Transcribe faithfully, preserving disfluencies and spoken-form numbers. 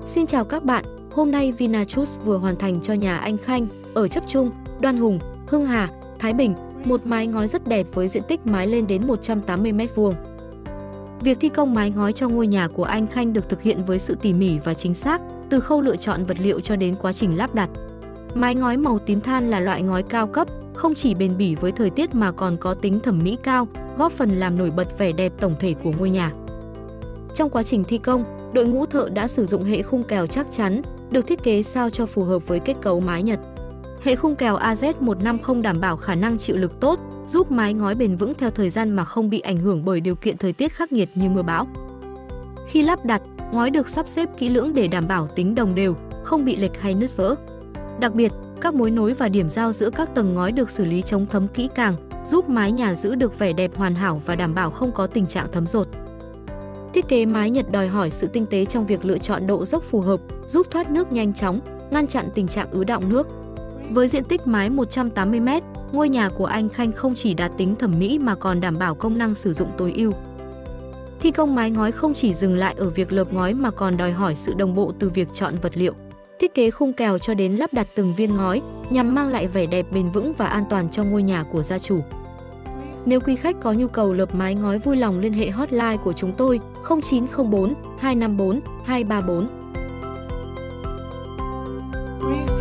Xin chào các bạn, hôm nay Vinachus vừa hoàn thành cho nhà anh Khanh ở Chấp Trung, Đoan Hùng, Hưng Hà, Thái Bình một mái ngói rất đẹp với diện tích mái lên đến một trăm tám mươi mét vuông. Việc thi công mái ngói cho ngôi nhà của anh Khanh được thực hiện với sự tỉ mỉ và chính xác, từ khâu lựa chọn vật liệu cho đến quá trình lắp đặt. Mái ngói màu tím than là loại ngói cao cấp, không chỉ bền bỉ với thời tiết mà còn có tính thẩm mỹ cao, góp phần làm nổi bật vẻ đẹp tổng thể của ngôi nhà. Trong quá trình thi công, đội ngũ thợ đã sử dụng hệ khung kèo chắc chắn, được thiết kế sao cho phù hợp với kết cấu mái Nhật. Hệ khung kèo A Z một năm không đảm bảo khả năng chịu lực tốt, giúp mái ngói bền vững theo thời gian mà không bị ảnh hưởng bởi điều kiện thời tiết khắc nghiệt như mưa bão. Khi lắp đặt, ngói được sắp xếp kỹ lưỡng để đảm bảo tính đồng đều, không bị lệch hay nứt vỡ. Đặc biệt, các mối nối và điểm giao giữa các tầng ngói được xử lý chống thấm kỹ càng, giúp mái nhà giữ được vẻ đẹp hoàn hảo và đảm bảo không có tình trạng thấm dột. Thiết kế mái Nhật đòi hỏi sự tinh tế trong việc lựa chọn độ dốc phù hợp, giúp thoát nước nhanh chóng, ngăn chặn tình trạng ứ đọng nước. Với diện tích mái một trăm tám mươi mét, ngôi nhà của anh Khanh không chỉ đạt tính thẩm mỹ mà còn đảm bảo công năng sử dụng tối ưu. Thi công mái ngói không chỉ dừng lại ở việc lợp ngói mà còn đòi hỏi sự đồng bộ từ việc chọn vật liệu, thiết kế khung kèo cho đến lắp đặt từng viên ngói nhằm mang lại vẻ đẹp bền vững và an toàn cho ngôi nhà của gia chủ. Nếu quý khách có nhu cầu lợp mái ngói vui lòng liên hệ hotline của chúng tôi không chín không bốn hai năm bốn hai ba bốn.